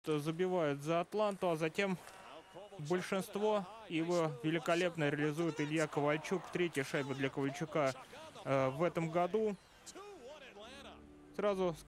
забивает за Атланту, а затем большинство его великолепно реализует Илья Ковальчук. Третья шайба для Ковальчука в этом году. Сразу